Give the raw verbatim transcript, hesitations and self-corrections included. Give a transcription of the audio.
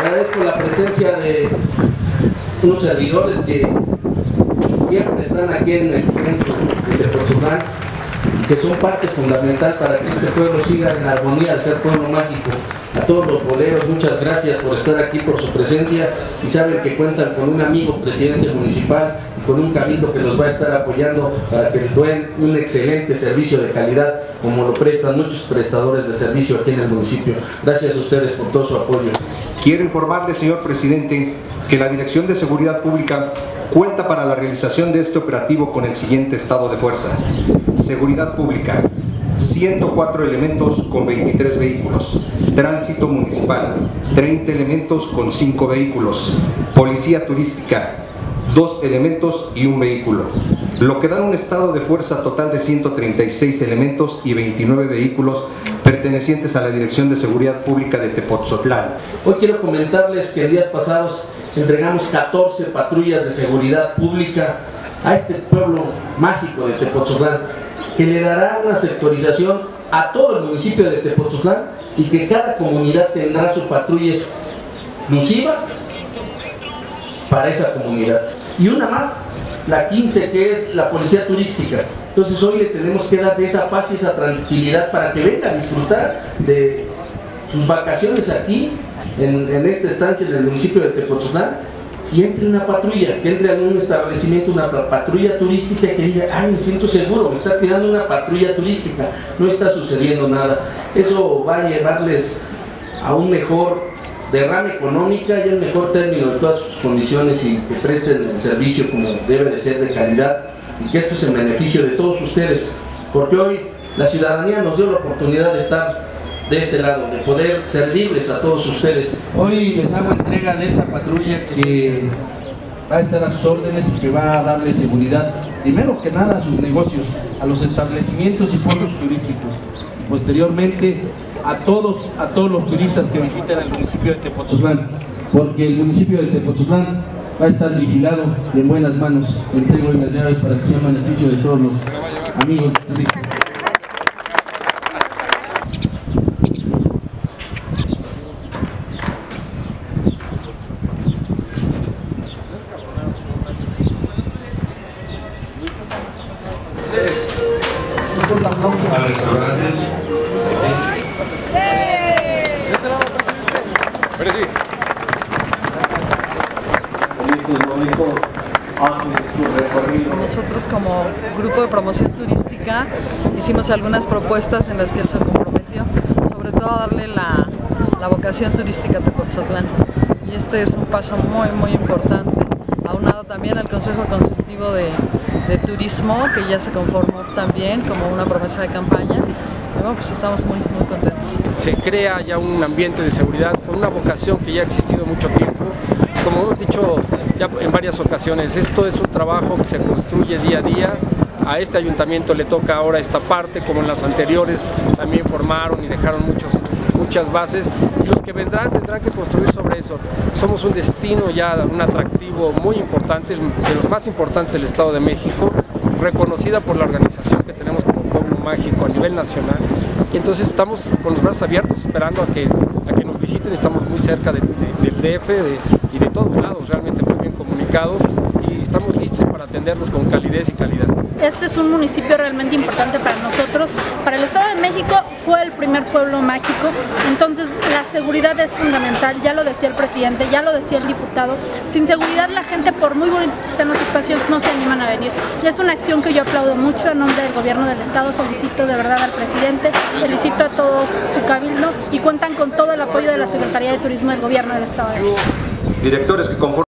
Agradezco la presencia de unos servidores que siempre están aquí en el centro de Tepoztlán y que son parte fundamental para que este pueblo siga en armonía al ser pueblo mágico. A todos los boleros, muchas gracias por estar aquí, por su presencia, y saben que cuentan con un amigo presidente municipal y con un cabildo que los va a estar apoyando para que den un excelente servicio de calidad como lo prestan muchos prestadores de servicio aquí en el municipio. Gracias a ustedes por todo su apoyo. Quiero informarle, señor presidente, que la Dirección de Seguridad Pública cuenta para la realización de este operativo con el siguiente estado de fuerza. Seguridad Pública, ciento cuatro elementos con veintitrés vehículos. Tránsito Municipal, treinta elementos con cinco vehículos. Policía Turística, dos elementos y un vehículo. Lo que da un estado de fuerza total de ciento treinta y seis elementos y veintinueve vehículos pertenecientes a la Dirección de Seguridad Pública de Tepoztlán. Hoy quiero comentarles que en días pasados entregamos catorce patrullas de seguridad pública a este pueblo mágico de Tepoztlán, que le dará una sectorización a todo el municipio de Tepoztlán y que cada comunidad tendrá su patrulla exclusiva para esa comunidad. Y una más, la quince, que es la policía turística. Entonces hoy le tenemos que dar esa paz y esa tranquilidad para que venga a disfrutar de sus vacaciones aquí, en, en esta estancia en el municipio de Tepoztlán, y entre una patrulla, que entre a un establecimiento, una patrulla turística, que diga, ay, me siento seguro, me está cuidando una patrulla turística, no está sucediendo nada. Eso va a llevarles a un mejor derrame económica y un mejor término de todas sus condiciones, y que presten el servicio como debe de ser, de calidad, y que esto es en beneficio de todos ustedes, porque hoy la ciudadanía nos dio la oportunidad de estar de este lado, de poder servirles a todos ustedes. Hoy les hago entrega de esta patrulla que va a estar a sus órdenes y que va a darle seguridad, primero que nada, a sus negocios, a los establecimientos y pueblos turísticos, y posteriormente a todos, a todos los turistas que visitan el municipio de Tepoztlán, porque el municipio de Tepoztlán va a estar vigilado y en buenas manos. Le entrego hoy las llaves para que sea beneficio de todos los amigos turistas. A restaurantes. En estos momentos hacen su recorrido. Nosotros, como grupo de promoción turística, hicimos algunas propuestas en las que él se comprometió, sobre todo a darle la, la vocación turística a Tepoztlán. Y este es un paso muy, muy importante, aunado también al Consejo Consultivo de, de Turismo, que ya se conformó también como una promesa de campaña. Y bueno, pues estamos muy, muy contentos. Se crea ya un ambiente de seguridad con una vocación que ya ha existido mucho tiempo. Como hemos dicho ya en varias ocasiones, esto es un trabajo que se construye día a día. A este ayuntamiento le toca ahora esta parte, como en las anteriores también formaron y dejaron muchos, muchas bases, y los que vendrán tendrán que construir sobre eso. Somos un destino ya, un atractivo muy importante, de los más importantes del Estado de México, reconocida por la organización que tenemos como Pueblo Mágico a nivel nacional, y entonces estamos con los brazos abiertos esperando a que, a que nos visiten. Estamos muy cerca de, de, del D F de, y de todos lados, realmente muy bien comunicados, y estamos listos para atenderlos con calidez y calidad. Este es un municipio realmente importante para nosotros. Para el Estado de México fue el primer pueblo mágico, entonces la seguridad es fundamental, ya lo decía el presidente, ya lo decía el diputado. Sin seguridad la gente, por muy bonitos que estén los espacios, no se animan a venir. Y es una acción que yo aplaudo mucho a nombre del gobierno del Estado. Felicito de verdad al presidente, felicito a todo su cabildo, y cuentan con todo el apoyo de la Secretaría de Turismo del gobierno del Estado de México. Directores que conforman